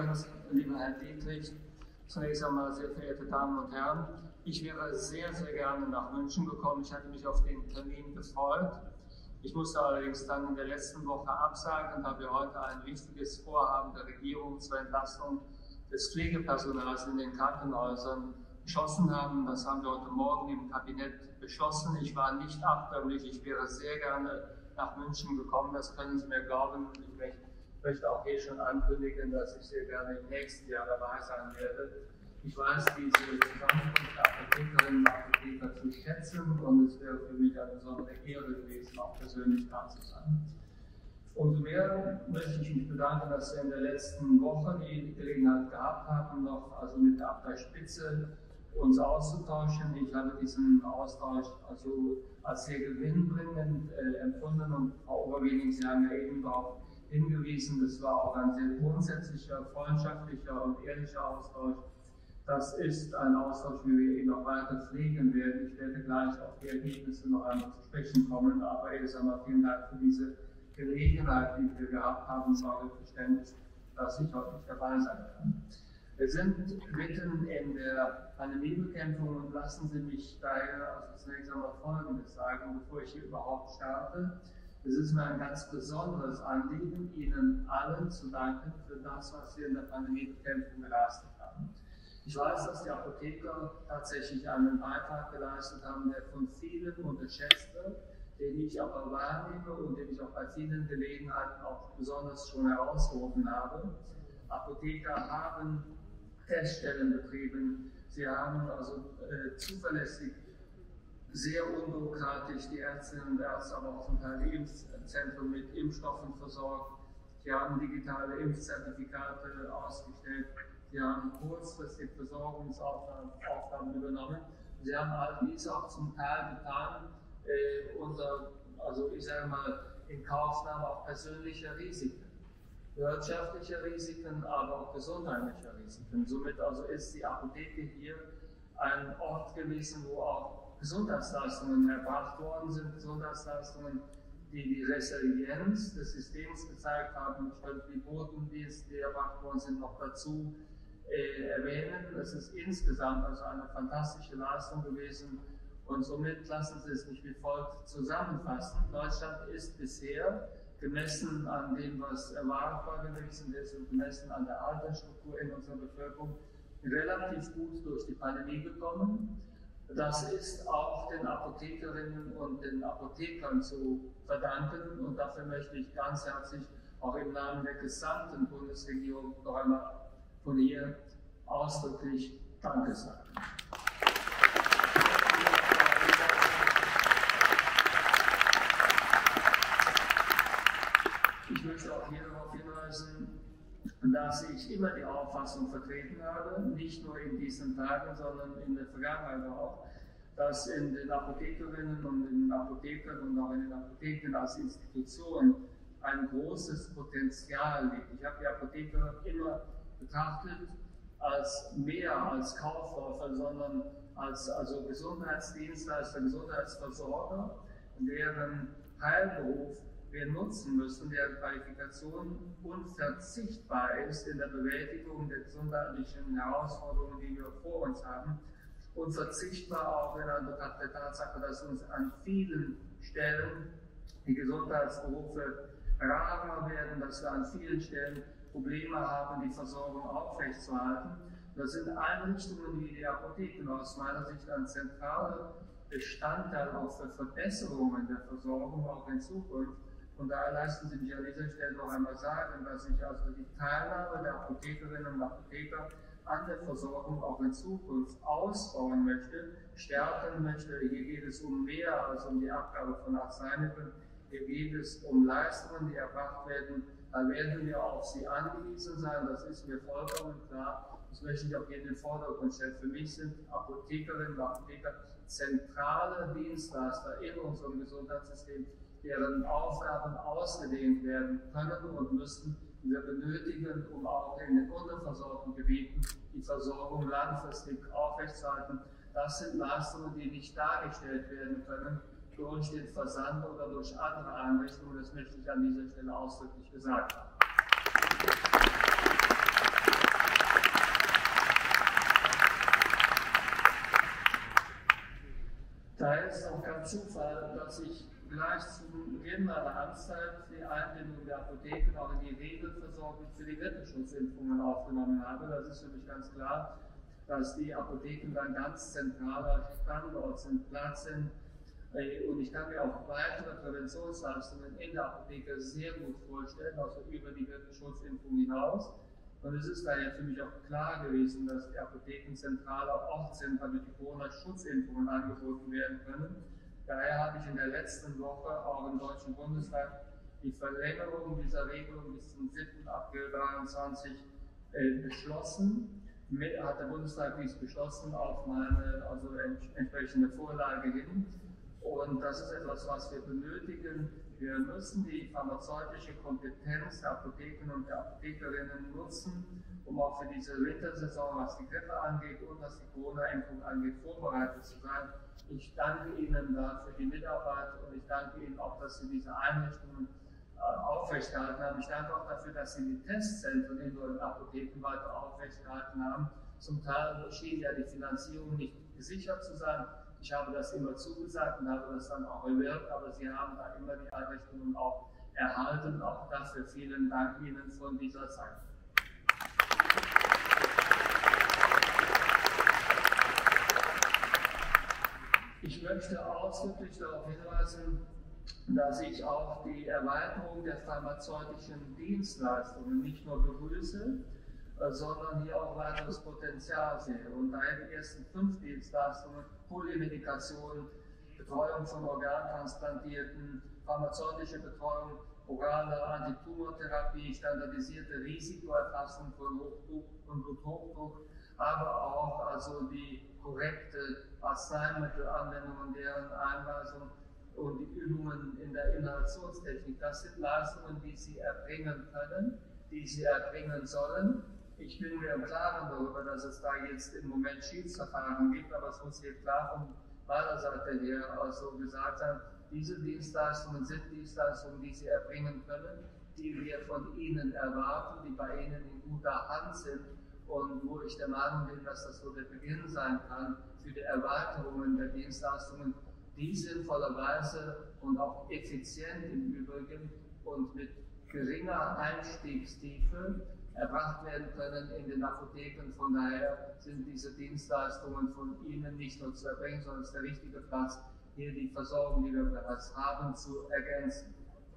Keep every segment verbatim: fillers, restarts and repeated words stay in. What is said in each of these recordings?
Gerrit, lieber Herr Dietrich, zunächst einmal sehr verehrte Damen und Herren, ich wäre sehr, sehr gerne nach München gekommen. Ich hatte mich auf den Termin gefreut. Ich musste allerdings dann in der letzten Woche absagen, da wir heute ein wichtiges Vorhaben der Regierung zur Entlastung des Pflegepersonals in den Krankenhäusern beschlossen haben. Das haben wir heute Morgen im Kabinett beschlossen. Ich war nicht abkömmlich, ich wäre sehr gerne nach München gekommen, das können Sie mir glauben. Ich möchte auch hier schon ankündigen, dass ich sehr gerne im nächsten Jahr dabei sein werde. Ich weiß diese Zusammenkunft der Apothekerinnen und Apotheker zu schätzen und es wäre für mich eine besondere Ehre gewesen, auch persönlich da zu sein. Umso mehr möchte ich mich bedanken, dass wir in der letzten Woche die Gelegenheit gehabt haben, noch also mit der Abteilspitze uns auszutauschen. Ich habe diesen Austausch also als sehr gewinnbringend äh, empfunden und Frau Oberweding, Sie haben ja eben darauf hingewiesen, das war auch ein sehr grundsätzlicher, freundschaftlicher und ehrlicher Austausch. Das ist ein Austausch, wie wir ihn noch weiter pflegen werden. Ich werde gleich auf die Ergebnisse noch einmal zu sprechen kommen, aber erst einmal vielen Dank für diese Gelegenheit, die wir gehabt haben, und auch Verständnis, dass ich heute nicht dabei sein kann. Wir sind mitten in der Pandemiebekämpfung und lassen Sie mich daher also zunächst einmal Folgendes sagen, bevor ich hier überhaupt starte. Es ist mir ein ganz besonderes Anliegen, Ihnen allen zu danken für das, was Sie in der Pandemiebekämpfung geleistet haben. Ich weiß, dass die Apotheker tatsächlich einen Beitrag geleistet haben, der von vielen unterschätzt wird, den ich aber wahrnehme und den ich auch bei vielen Gelegenheiten auch besonders schon herausgehoben habe. Apotheker haben Teststellen betrieben, sie haben also äh, zuverlässig, sehr unbürokratisch die Ärztinnen und Ärzte, aber auch zum Teil die Impfzentren mit Impfstoffen versorgt. Sie haben digitale Impfzertifikate ausgestellt, sie haben kurzfristig Versorgungsaufgaben übernommen. Sie haben all dies auch zum Teil getan, äh, unter, also ich sage mal, in Kaufnahme auch persönlicher Risiken, wirtschaftlicher Risiken, aber auch gesundheitlicher Risiken. Somit also ist die Apotheke hier ein Ort gewesen, wo auch Gesundheitsleistungen erbracht worden sind, Gesundheitsleistungen, die die Resilienz des Systems gezeigt haben. Ich könnte die Botendienste, die erbracht worden sind, noch dazu äh, erwähnen. Es ist insgesamt also eine fantastische Leistung gewesen und somit lassen Sie es mich wie folgt zusammenfassen. Deutschland ist bisher, gemessen an dem, was erwartbar gewesen ist und gemessen an der Altersstruktur in unserer Bevölkerung, relativ gut durch die Pandemie gekommen. Das ist auch den Apothekerinnen und den Apothekern zu verdanken und dafür möchte ich ganz herzlich auch im Namen der gesamten Bundesregierung noch einmal von hier ausdrücklich Danke sagen. Ich möchte auch hier darauf hinweisen, dass ich immer die Auffassung vertreten habe, nicht nur in diesen Tagen, sondern in der Vergangenheit auch, dass in den Apothekerinnen und in den Apothekern und auch in den Apotheken als Institution ein großes Potenzial liegt. Ich habe die Apotheker immer betrachtet als mehr als Kaufläufer, sondern als also Gesundheitsdienstleister, Gesundheitsversorger, deren Heilberuf wir nutzen müssen, deren Qualifikation unverzichtbar ist in der Bewältigung der gesundheitlichen Herausforderungen, die wir vor uns haben. Unverzichtbar auch in Anbetracht der Tatsache, dass uns an vielen Stellen die Gesundheitsberufe rarer werden, dass wir an vielen Stellen Probleme haben, die Versorgung aufrechtzuerhalten. Das sind Einrichtungen wie die Apotheken aus meiner Sicht ein zentraler Bestandteil auch für Verbesserungen der Versorgung auch in Zukunft. Und daher leisten Sie mich an dieser Stelle noch einmal sagen, dass ich also die Teilnahme der Apothekerinnen und Apotheker an der Versorgung auch in Zukunft ausbauen möchte, stärken möchte. Hier geht es um mehr als um die Abgabe von Arzneimitteln. Hier geht es um Leistungen, die erbracht werden. Da werden wir auf sie angewiesen sein, das ist mir vollkommen klar. Das möchte ich auch hier in den Vordergrund stellen. Für mich sind Apothekerinnen und Apotheker zentrale Dienstleister in unserem Gesundheitssystem, deren Aufgaben ausgedehnt werden können und müssen, die wir benötigen, um auch in den unterversorgten Gebieten die Versorgung langfristig aufrechtzuerhalten. Das sind Leistungen, die nicht dargestellt werden können durch den Versand oder durch andere Einrichtungen. Das möchte ich an dieser Stelle ausdrücklich gesagt haben. kein Zufall, dass ich gleich zu Beginn meiner Amtszeit die Einbindung der Apotheken auch in die Regelversorgung für die Grippeschutzimpfungen aufgenommen habe. Das ist für mich ganz klar, dass die Apotheken ein ganz zentraler Standort sind, Platz sind. Und ich kann mir auch weitere Präventionsleistungen in der Apotheke sehr gut vorstellen, also über die Grippeschutzimpfung hinaus. Und es ist daher für mich auch klar gewesen, dass die Apotheken zentraler Ort sind, damit die Corona-Schutzimpfungen angeboten werden können. Daher habe ich in der letzten Woche auch im Deutschen Bundestag die Verlängerung dieser Regelung bis zum siebten April zweitausenddreiundzwanzig äh, beschlossen. Mit, hat der Bundestag dies beschlossen auf meine also entsprechende Vorlage hin. Und das ist etwas, was wir benötigen. Wir müssen die pharmazeutische Kompetenz der Apotheken und der Apothekerinnen nutzen, um auch für diese Wintersaison, was die Grippe angeht und was die Corona-Impfung angeht, vorbereitet zu sein. Ich danke Ihnen da für die Mitarbeit und ich danke Ihnen auch, dass Sie diese Einrichtungen äh, aufrechterhalten haben. Ich danke auch dafür, dass Sie die Testzentren in den Apotheken weiter aufrechterhalten haben. Zum Teil schien ja die Finanzierung nicht gesichert zu sein. Ich habe das immer zugesagt und habe das dann auch gewirkt, aber Sie haben da immer die Einrichtungen auch erhalten. Auch dafür vielen Dank Ihnen von dieser Zeit. Ich möchte ausdrücklich darauf hinweisen, dass ich auch die Erweiterung der pharmazeutischen Dienstleistungen nicht nur begrüße, sondern hier auch weiteres Potenzial sehe. Und daher die ersten fünf Dienstleistungen, Polymedikation, Betreuung von Organtransplantierten, pharmazeutische Betreuung, orale Antitumortherapie, standardisierte Risikoerfassung von Hochdruck und Bluthochdruck, aber auch also die korrekte Arzneimittelanwendung und deren Einweisung und die Übungen in der Inhalationstechnik. Das sind Leistungen, die Sie erbringen können, die Sie erbringen sollen. Ich bin mir im Klaren darüber, dass es da jetzt im Moment Schiedsverfahren gibt, aber es muss hier klar von meiner Seite her also gesagt sein, diese Dienstleistungen sind Dienstleistungen, die Sie erbringen können, die wir von Ihnen erwarten, die bei Ihnen in guter Hand sind und wo ich der Meinung bin, dass das so der Beginn sein kann für die Erweiterungen der Dienstleistungen, die sinnvollerweise und auch effizient im Übrigen und mit geringer Einstiegstiefe erbracht werden können in den Apotheken. Von daher sind diese Dienstleistungen von Ihnen nicht nur zu erbringen, sondern es ist der richtige Platz, hier die Versorgung, die wir bereits haben, zu ergänzen.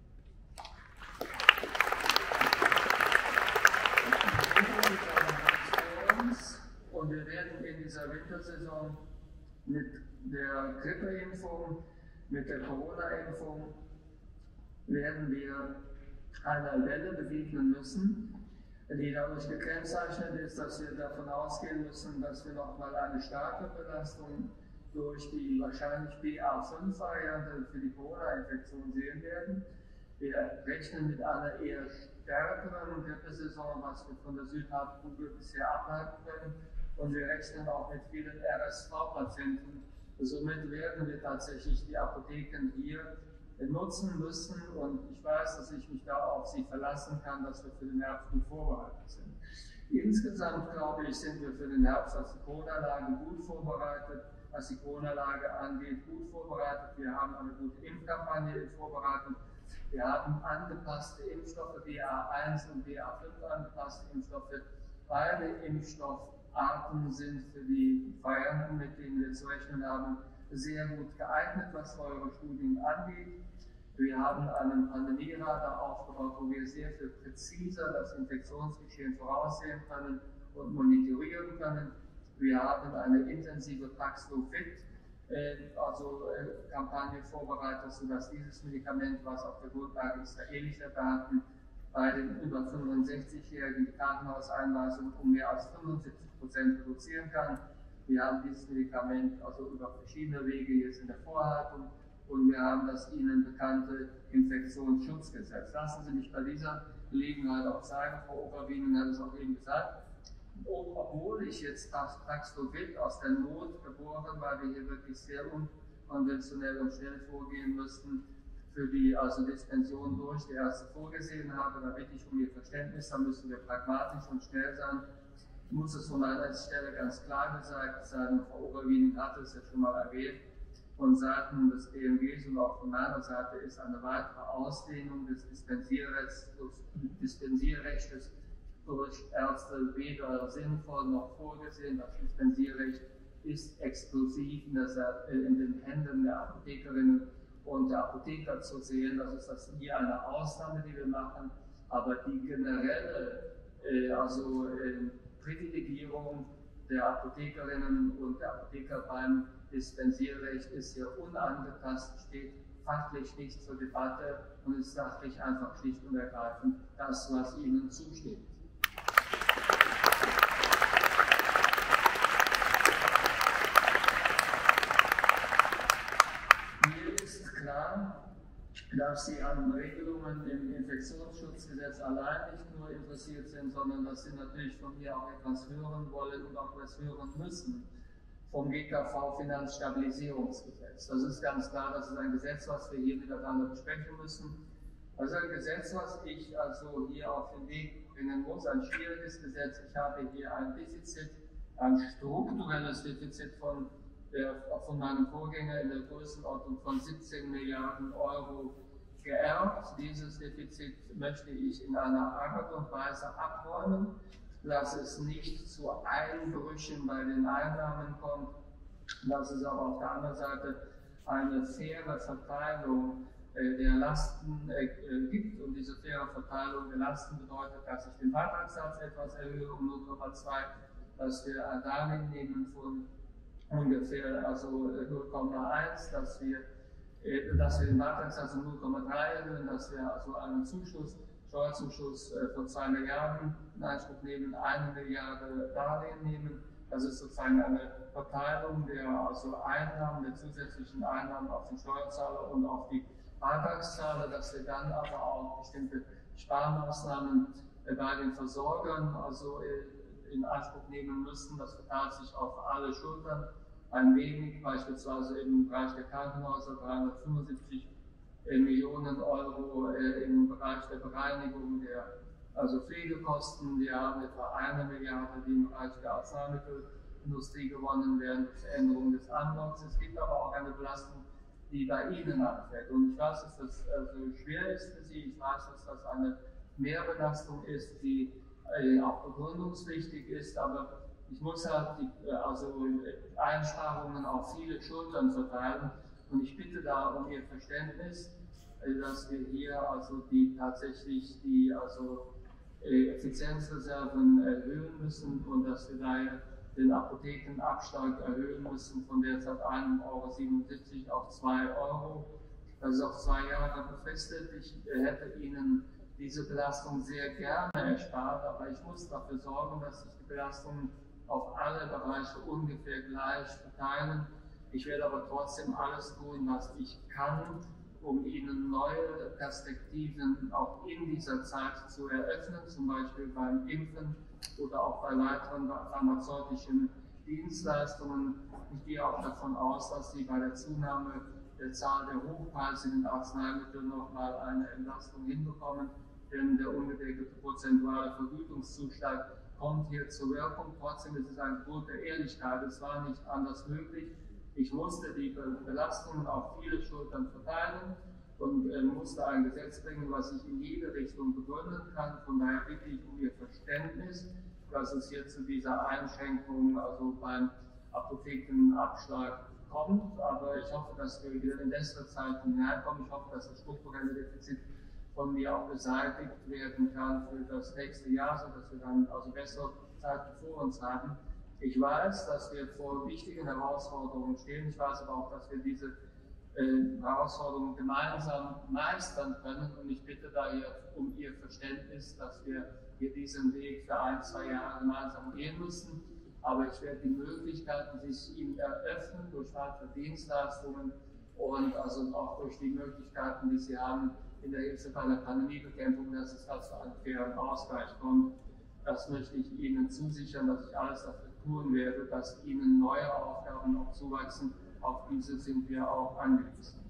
Und wir werden in dieser Wintersaison mit der Grippeimpfung, mit der Corona-Impfung, werden wir einer Welle begegnen müssen, die dadurch gekennzeichnet ist, dass wir davon ausgehen müssen, dass wir nochmal eine starke Belastung durch die wahrscheinlich B A fünf Variante für die Corona-Infektion sehen werden. Wir rechnen mit einer eher stärkeren Grippesaison, was wir von der Südhalbkugel bisher ableiten können. Und wir rechnen auch mit vielen R S V-Patienten. Somit werden wir tatsächlich die Apotheken hier nutzen müssen. Und ich weiß, dass ich mich da auf Sie verlassen kann, dass wir für den Herbst gut vorbereitet sind. Insgesamt, glaube ich, sind wir für den Herbst, was die Corona-Lage gut vorbereitet, was die Corona-Lage angeht, gut vorbereitet. Wir haben eine gute Impfkampagne vorbereitet. Wir haben angepasste Impfstoffe, B A eins und B A fünf angepasste Impfstoffe. Beide Impfstoffarten sind für die Varianten, mit denen wir zu rechnen haben, sehr gut geeignet, was eure Studien angeht. Wir haben einen Pandemieradar aufgebaut, wo wir sehr viel präziser das Infektionsgeschehen voraussehen können und monitorieren können. Wir haben eine intensive Paxlovid, äh, also äh, Kampagne vorbereitet, sodass dieses Medikament, was auf der Grundlage israelischer Daten bei den über fünfundsechzigjährigen die Krankenhauseinweisung um mehr als fünfundsiebzig Prozent reduzieren kann. Wir haben dieses Medikament also über verschiedene Wege jetzt in der Vorhaltung und wir haben das Ihnen bekannte Infektionsschutzgesetz. Lassen Sie mich bei dieser Gelegenheit auch sagen, Frau Oberwiening hat es auch eben gesagt, obwohl ich jetzt Paxlovid aus der Not geboren, weil wir hier wirklich sehr unkonventionell und schnell vorgehen müssten, für die also Dispension durch die Ärzte vorgesehen habe, da bitte ich um Ihr Verständnis, da müssen wir pragmatisch und schnell sein. Ich muss es von meiner Stelle ganz klar gesagt sein, Frau Oberwiening hatte es ja schon mal erwähnt, von Seiten des B M Gs und auch von meiner Seite ist eine weitere Ausdehnung des Dispensierrechts, Dispensierrechts durch Ärzte weder sinnvoll noch vorgesehen. Das Dispensierrecht ist exklusiv in, der, in den Händen der Apothekerinnen und der Apotheker zu sehen. Das ist das hier eine Ausnahme, die wir machen, aber die generelle äh, also, äh, Privilegierung der Apothekerinnen und der Apotheker beim Dispensierrecht ist hier unangetastet, steht fachlich nicht zur Debatte und ist sachlich einfach schlicht und ergreifend das, was ihnen zusteht. Mir ist klar, dass Sie an Regelungen im Infektionsschutzgesetz allein nicht nur interessiert sind, sondern dass Sie natürlich von mir auch etwas hören wollen und auch etwas hören müssen vom G K V-Finanzstabilisierungsgesetz. Das ist ganz klar, das ist ein Gesetz, was wir hier miteinander besprechen müssen. Das ist ein Gesetz, was ich also hier auf den Weg bringen muss, ein schwieriges Gesetz. Ich habe hier ein Defizit, ein strukturelles Defizit von, der, von meinem Vorgänger in der Größenordnung von siebzehn Milliarden Euro geerbt. Dieses Defizit möchte ich in einer Art und Weise abräumen, dass es nicht zu Einbrüchen bei den Einnahmen kommt, dass es aber auf der anderen Seite eine faire Verteilung äh, der Lasten äh, gibt. Und diese faire Verteilung der Lasten bedeutet, dass ich den Beitragssatz etwas erhöhe um null Komma zwei, dass wir ein Darlehen nehmen von ungefähr also null Komma eins, dass wir, äh, dass wir den Beitragssatz um null Komma drei erhöhen, dass wir also einen Zuschuss Steuerzuschuss äh, von zwei Milliarden in Anspruch nehmen, eine Milliarde Darlehen nehmen. Das ist sozusagen eine Verteilung der also Einnahmen, der zusätzlichen Einnahmen auf den Steuerzahler und auf die Beitragszahler, dass wir dann aber auch bestimmte Sparmaßnahmen äh, bei den Versorgern also äh, in Anspruch nehmen müssen. Das verteilt sich auf alle Schultern ein wenig, beispielsweise im Bereich der Krankenhäuser dreihundertfünfundsiebzig Millionen Euro äh, im Bereich der Bereinigung der also Pflegekosten. Wir haben etwa eine Milliarde, die im Bereich der Arzneimittelindustrie gewonnen werden durch Änderung des Anlaufs. Es gibt aber auch eine Belastung, die bei Ihnen anfällt. Und ich weiß, dass das also schwer ist für Sie. Ich weiß, dass das eine Mehrbelastung ist, die äh, auch begründungswichtig ist. Aber ich muss halt die äh, also Einsparungen auf viele Schultern verteilen. Und ich bitte da um Ihr Verständnis, dass wir hier also die tatsächlich die also Effizienzreserven erhöhen müssen und dass wir daher den Apothekenabschlag erhöhen müssen von derzeit ein Euro siebenundsiebzig auf zwei Euro. Das ist auf zwei Jahre befristet. Ich hätte Ihnen diese Belastung sehr gerne erspart, aber ich muss dafür sorgen, dass sich die Belastungen auf alle Bereiche ungefähr gleich verteilen. Ich werde aber trotzdem alles tun, was ich kann, um Ihnen neue Perspektiven auch in dieser Zeit zu eröffnen, zum Beispiel beim Impfen oder auch bei weiteren pharmazeutischen Dienstleistungen. Ich gehe auch davon aus, dass Sie bei der Zunahme der Zahl der hochpreisigen Arzneimittel nochmal eine Entlastung hinbekommen, denn der ungedeckelte prozentuale Vergütungszuschlag kommt hier zur Wirkung. Trotzdem ist es ein Grund der Ehrlichkeit, es war nicht anders möglich. Ich musste die Belastungen auf viele Schultern verteilen und äh, musste ein Gesetz bringen, was ich in jede Richtung begründen kann. Von daher bitte ich um Ihr Verständnis, dass es hier zu dieser Einschränkung, also beim Apothekenabschlag kommt. Aber ich hoffe, dass wir wieder in bessere Zeiten hineinkommen. Ich hoffe, dass das strukturelle Defizit von mir auch beseitigt werden kann für das nächste Jahr, sodass wir dann also bessere Zeiten vor uns haben. Ich weiß, dass wir vor wichtigen Herausforderungen stehen. Ich weiß aber auch, dass wir diese äh, Herausforderungen gemeinsam meistern können. Und ich bitte daher um Ihr Verständnis, dass wir hier diesen Weg für ein, zwei Jahre gemeinsam gehen müssen. Aber ich werde die Möglichkeiten sich Ihnen eröffnen durch weitere Dienstleistungen und also auch durch die Möglichkeiten, die Sie haben in der Hilfe bei der Pandemiebekämpfung, dass es da zu einem fairen Ausgleich kommt. Das möchte ich Ihnen zusichern, dass ich alles dafür tun werde, dass Ihnen neue Aufgaben noch zuwachsen. Auf diese sind wir auch angewiesen.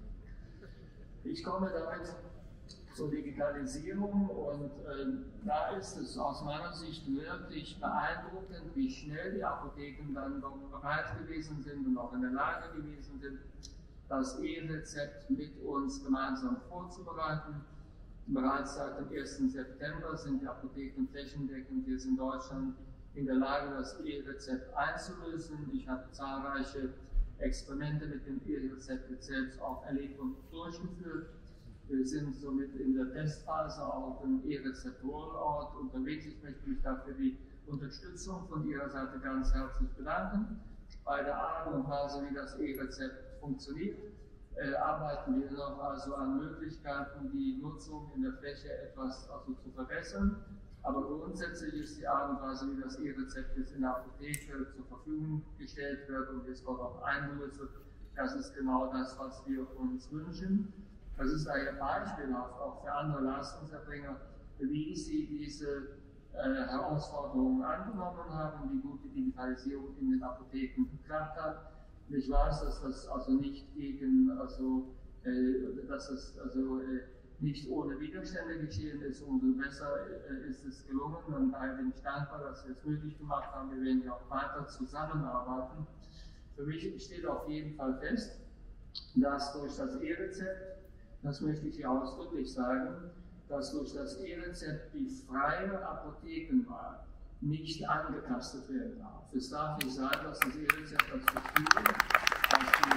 Ich komme damit zur Digitalisierung und äh, da ist es aus meiner Sicht wirklich beeindruckend, wie schnell die Apotheken dann doch bereit gewesen sind und auch in der Lage gewesen sind, das E-Rezept mit uns gemeinsam vorzubereiten. Bereits seit dem ersten September sind die Apotheken flächendeckend hier in Deutschland in der Lage, das E-Rezept einzulösen. Ich habe zahlreiche Experimente mit dem E-Rezept selbst auch erlebt und durchgeführt. Wir sind somit in der Testphase auch im E-Rezept-Rollout unterwegs. Ich möchte mich dafür die Unterstützung von Ihrer Seite ganz herzlich bedanken. Bei der Art und Weise, wie das E-Rezept funktioniert, äh, arbeiten wir noch also an Möglichkeiten, die Nutzung in der Fläche etwas also zu verbessern. Aber grundsätzlich ist die Art und Weise, wie das E-Rezept jetzt in der Apotheke zur Verfügung gestellt wird und jetzt dort auch eingelöst wird, das ist genau das, was wir uns wünschen. Das ist daher beispielhaft auch für andere Leistungserbringer, wie sie diese äh, Herausforderungen angenommen haben, wie gut die Digitalisierung in den Apotheken geklappt hat. Und ich weiß, dass das also nicht gegen, also, äh, dass es also äh, nicht ohne Widerstände geschehen ist, umso besser äh, ist es gelungen. Und daher bin ich dankbar, dass wir es möglich gemacht haben. Wir werden ja auch weiter zusammenarbeiten. Für mich steht auf jeden Fall fest, dass durch das E-Rezept, das möchte ich hier ausdrücklich sagen, dass durch das E-Rezept die freie Apothekenwahl nicht angetastet werden darf. Es darf nicht sein, dass das E-Rezept dazu führt, dass die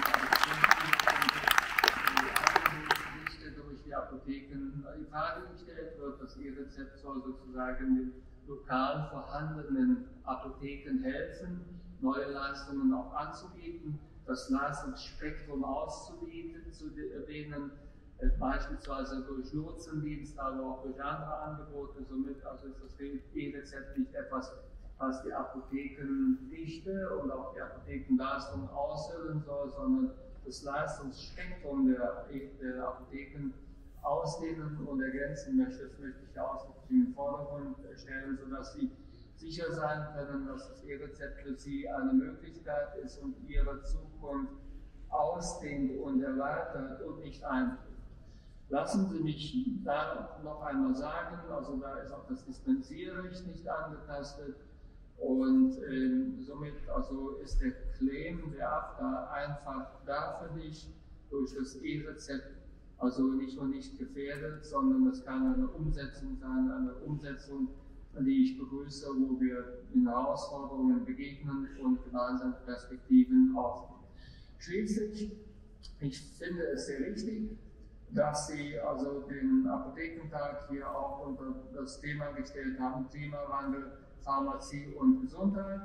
Apotheken durch die Apotheken in Frage gestellt wird. Das E-Rezept soll sozusagen den lokal vorhandenen Apotheken helfen, neue Leistungen auch anzubieten, das Leistungsspektrum auszudehnen, zu denen beispielsweise durch Lotsendienst, aber auch durch andere Angebote. Somit also ist das E-Rezept nicht etwas, was die Apothekendichte und auch die Apothekenleistung aushöhlen soll, sondern das Leistungsspektrum der, der Apotheken ausdehnen und ergänzen möchte. Das möchte ich ausdrücklich in den Vordergrund stellen, sodass Sie sicher sein können, dass das E-Rezept für Sie eine Möglichkeit ist und Ihre Zukunft ausdehnt und erweitert und nicht einführt. Lassen Sie mich da noch einmal sagen, also da ist auch das Dispensierrecht nicht angetastet und äh, somit also ist der Claim der A F D A einfach da für dich durch das E-Rezept also nicht nur nicht gefährdet, sondern es kann eine Umsetzung sein, eine Umsetzung, die ich begrüße, wo wir den Herausforderungen begegnen und gemeinsam Perspektiven aufnehmen. Schließlich, ich finde es sehr wichtig, dass Sie also den Apothekentag hier auch unter das Thema gestellt haben, Klimawandel, Pharmazie und Gesundheit.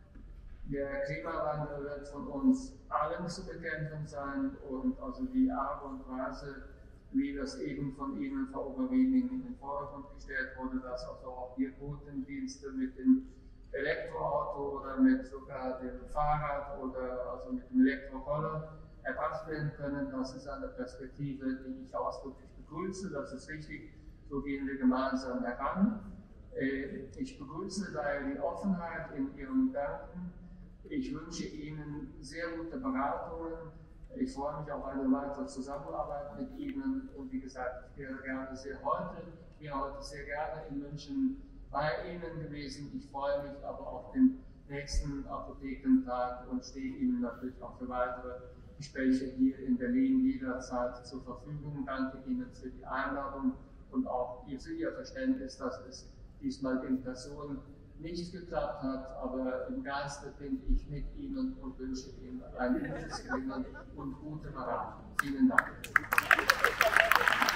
Der Klimawandel wird von uns allen zu bekämpfen sein und also die Art und Weise, wie das eben von Ihnen, Frau Oberwieding, in den Vordergrund gestellt wurde, dass also auch die Botendienste mit dem Elektroauto oder mit sogar dem Fahrrad oder also mit dem Elektroroller erbracht werden können. Das ist eine Perspektive, die ich ausdrücklich begrüße. Das ist wichtig. So gehen wir gemeinsam heran. Ich begrüße daher die Offenheit in Ihren Gedanken. Ich wünsche Ihnen sehr gute Beratungen. Ich freue mich auf eine weitere Zusammenarbeit mit Ihnen. Und wie gesagt, ich wäre gerne sehr heute, hier heute sehr gerne in München bei Ihnen gewesen. Ich freue mich aber auf den nächsten Apothekentag und stehe Ihnen natürlich auch für weitere Gespräche hier in Berlin jederzeit zur Verfügung. Danke Ihnen für die Einladung und auch für Ihr Verständnis, dass es diesmal in Person nicht geklappt hat, aber im Geiste bin ich mit Ihnen und wünsche Ihnen ein gutes Gelingen und gute Beratung. Vielen Dank.